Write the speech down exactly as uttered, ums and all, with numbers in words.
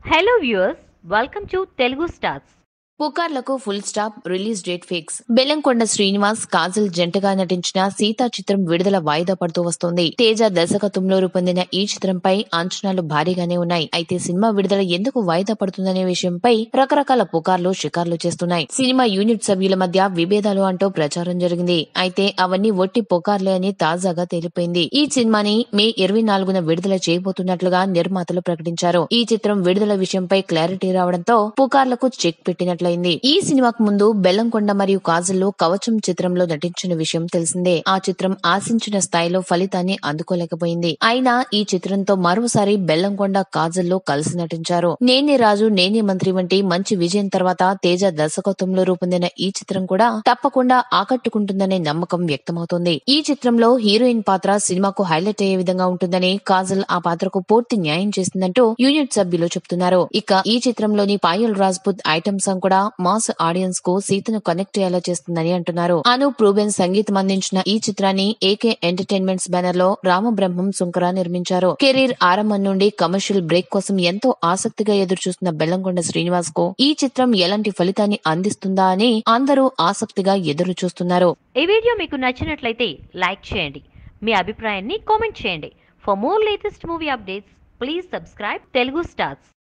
Hello viewers, welcome to Telugu Stars. పుకార్లకు full stop, release date fix. Bellamkonda Srinivas, Kajal జంటగా నటించిన సీతా చిత్రం విడుదల వాయిదా పడుతూ వస్తోంది. తేజ దర్శకత్వంలో రూపొందిన ఈ చిత్రంపై అంచనాలు భారీగానే ఉన్నాయి. అయితే సినిమా విడుదల ఎందుకు వాయిదా పడుతుందనే విషయంపై రకరకాల పుకార్లు షికార్లు చేస్తున్నాయి. సినిమా యూనిట్ సభ్యుల మధ్య విభేదాలు అంటూ ప్రచారం జరిగింది. అయితే అవన్నీ ఒట్టి పుకార్లే అని తాజాగా తేలిపోయింది. ఈ సినిమాని మే ఇరవై నాలుగున విడుదల చేయబోతున్నట్లుగా నిర్మాతలు ప్రకటించారు. ఈ చిత్రం విడుదల విషయంపై క్లారిటీ రావడంతో పుకార్లకు చెక్ పెట్టినట్లయింది. ఈ సినిమాకు ముందు బెల్లంకొండ మరియు కాజల్ కవచం చిత్రంలో నటించిన విషయం తెలిసిందే. ఆ చిత్రం ఆశించిన స్థాయిలో ఫలితాన్ని అందుకోలేకపోయింది. అయినా ఈ చిత్రంతో మరోసారి బెల్లంకొండ కాజల్ కలిసి నటించారు. నేనే రాజు నేనే మంత్రి వంటి మంచి విజయం తర్వాత తేజ దర్శకత్వంలో రూపొందిన ఈ చిత్రం కూడా తప్పకుండా ఆకట్టుకుంటుందనే నమ్మకం వ్యక్తమవుతోంది. ఈ చిత్రంలో హీరోయిన్ పాత్ర సినిమాకు హైలైట్ అయ్యే విధంగా ఉంటుందని, కాజల్ ఆ పాత్రకు పూర్తి న్యాయం చేస్తుందంటూ యూనిట్ సభ్యులు చెబుతున్నారు. ఇక ఈ చిత్రంలోని పాయల్ రాజ్పుత్ ఐటమ్ సాంగ్ కూడా మాస్ ఆడియన్స్ కు సీతను కనెక్ట్ అయ్యేలా చేస్తుందని అంటున్నారు. అను ప్రూబెన్ సంగీతం అందించిన ఈ చిత్రాన్ని ఏకే ఎంటర్టైన్మెంట్స్ బ్యానర్ లో రామబ్రహ్మం సుంకర నిర్మించారు. కెరీర్ ఆరంభం నుండి కమర్షియల్ బ్రేక్ కోసం ఎంతో ఆసక్తిగా ఎదురుచూస్తున్న బెల్లంకొండ శ్రీనివాస్ కు ఈ చిత్రం ఎలాంటి ఫలితాన్ని అందిస్తుందా అని అందరూ ఆసక్తిగా ఎదురు చూస్తున్నారు. ఈ వీడియో మీకు నచ్చినట్లయితే లైక్ చేయండి, మీ అభిప్రాయాన్ని కామెంట్ చేయండి. For more latest movie updates please subscribe Telugu stars.